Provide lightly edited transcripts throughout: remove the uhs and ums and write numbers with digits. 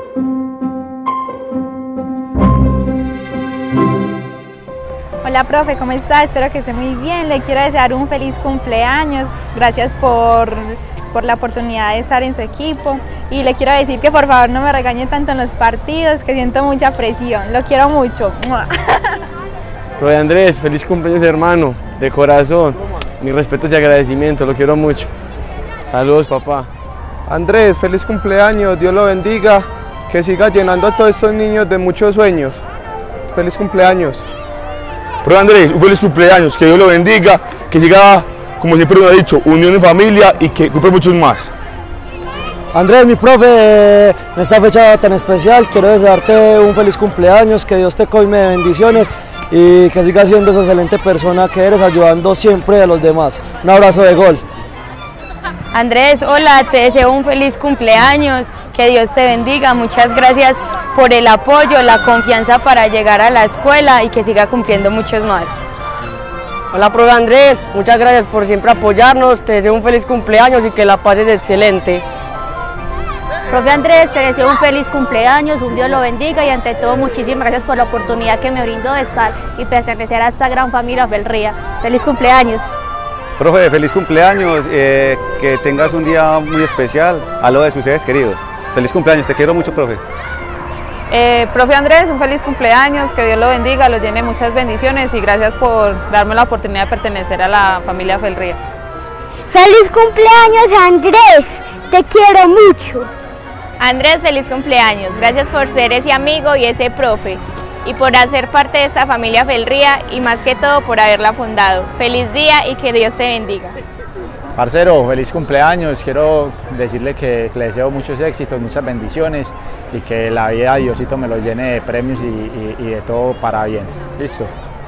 Hola profe, ¿cómo está? Espero que esté muy bien. Le quiero desear un feliz cumpleaños. Gracias por la oportunidad de estar en su equipo. Y le quiero decir que por favor no me regañe tanto en los partidos, que siento mucha presión. Lo quiero mucho. Profe Andrés, feliz cumpleaños hermano, de corazón. Mis respetos y agradecimiento, lo quiero mucho. Saludos papá. Andrés, feliz cumpleaños, Dios lo bendiga. Que siga llenando a todos estos niños de muchos sueños. Feliz cumpleaños. Profe Andrés, un feliz cumpleaños, que Dios lo bendiga, que siga, como siempre lo ha dicho, unión en familia y que cumpla muchos más. Andrés, mi profe, en esta fecha tan especial quiero desearte un feliz cumpleaños, que Dios te colme de bendiciones y que sigas siendo esa excelente persona que eres, ayudando siempre a los demás. Un abrazo de gol. Andrés, hola, te deseo un feliz cumpleaños, que Dios te bendiga, muchas gracias por el apoyo, la confianza para llegar a la escuela y que siga cumpliendo muchos más. Hola profe Andrés, muchas gracias por siempre apoyarnos, te deseo un feliz cumpleaños y que la pases excelente. Profe Andrés, te deseo un feliz cumpleaños, un Dios lo bendiga y ante todo muchísimas gracias por la oportunidad que me brindó de estar y pertenecer a esta gran familia Felría. Feliz cumpleaños. Profe, feliz cumpleaños, que tengas un día muy especial a lo de sus seres queridos. Feliz cumpleaños, te quiero mucho, profe. Profe Andrés, un feliz cumpleaños, que Dios lo bendiga, lo llene muchas bendiciones y gracias por darme la oportunidad de pertenecer a la familia Felría. ¡Feliz cumpleaños, Andrés! ¡Te quiero mucho! Andrés, feliz cumpleaños, gracias por ser ese amigo y ese profe y por hacer parte de esta familia Felría y más que todo por haberla fundado. Feliz día y que Dios te bendiga. Parcero, feliz cumpleaños, quiero decirle que le deseo muchos éxitos, muchas bendiciones y que la vida Diosito me lo llene de premios y de todo para bien. ¿Listo?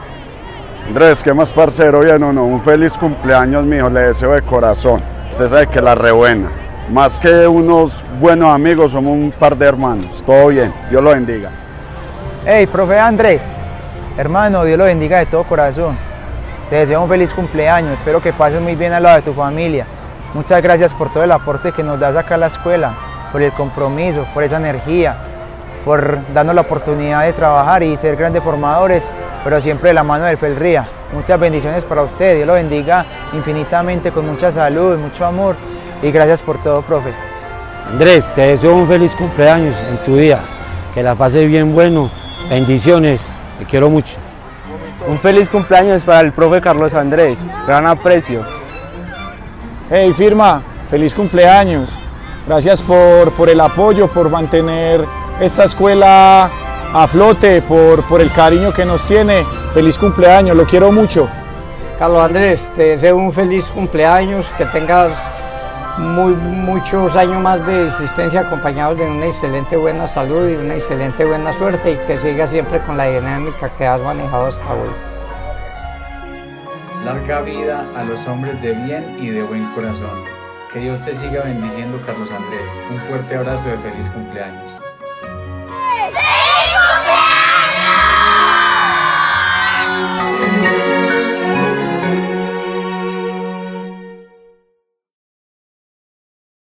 Andrés, ¿qué más parcero? Bien o no, un feliz cumpleaños mijo, le deseo de corazón. Usted sabe que la rebuena. Más que unos buenos amigos, somos un par de hermanos. Todo bien, Dios lo bendiga. Hey, profe Andrés, hermano, Dios lo bendiga de todo corazón. Te deseo un feliz cumpleaños, espero que pases muy bien al lado de tu familia. Muchas gracias por todo el aporte que nos das acá a la escuela, por el compromiso, por esa energía, por darnos la oportunidad de trabajar y ser grandes formadores, pero siempre de la mano del Felría. Muchas bendiciones para usted, Dios lo bendiga infinitamente, con mucha salud, mucho amor y gracias por todo, profe. Andrés, te deseo un feliz cumpleaños en tu día, que la pases bien bueno, bendiciones, te quiero mucho. Un feliz cumpleaños para el profe Carlos Andrés, gran aprecio. Hey firma, feliz cumpleaños. Gracias por el apoyo, por mantener esta escuela a flote, por el cariño que nos tiene. Feliz cumpleaños, lo quiero mucho. Carlos Andrés, te deseo un feliz cumpleaños, que tengas muchos años más de existencia acompañados de una excelente buena salud y una excelente buena suerte y que sigas siempre con la dinámica que has manejado hasta hoy. Larga vida a los hombres de bien y de buen corazón. Que Dios te siga bendiciendo, Carlos Andrés. Un fuerte abrazo de feliz cumpleaños.